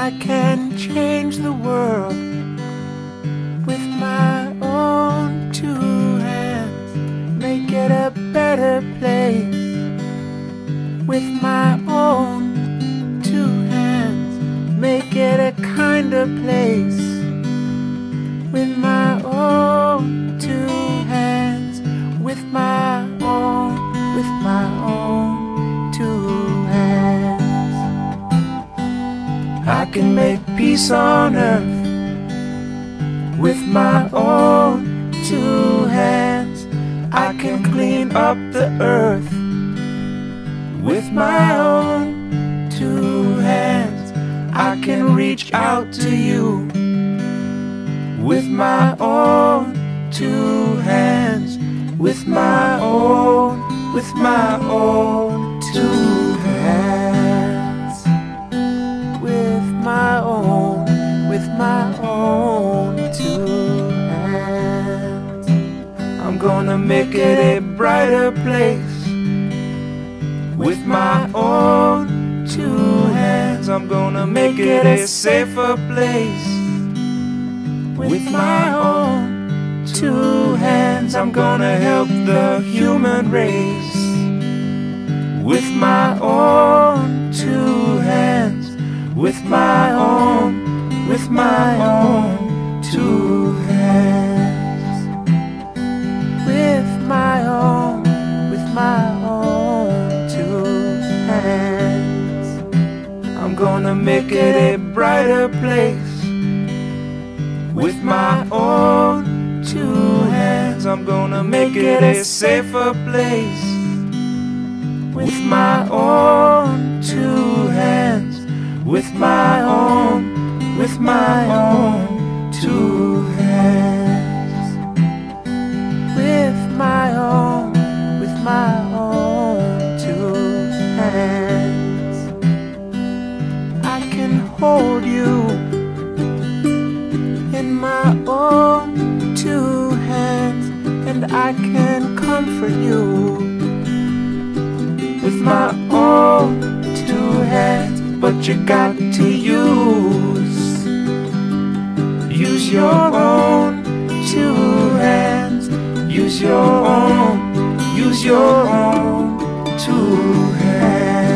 I can change the world with my own two hands, make it a better place with my own two hands, make it a kinder place with my own two hands, with my own two hands. I can make peace on earth with my own two hands. I can clean up the earth with my own two hands. I can reach out to you with my own two hands, with my own two hands, with my own two hands. I'm gonna make it a brighter place with my own two hands. I'm gonna make it a safer place with my own two hands. I'm gonna help the human race with my own two hands, with my own two hands, with my own two hands. I'm gonna make it a brighter place with my own two hands. I'm gonna make it a safer place with my own two hands, with my own two hands, with my own two hands. I can hold you in my own two hands, and I can comfort you with my own two hands. But you got to use your own two hands, use your own two hands.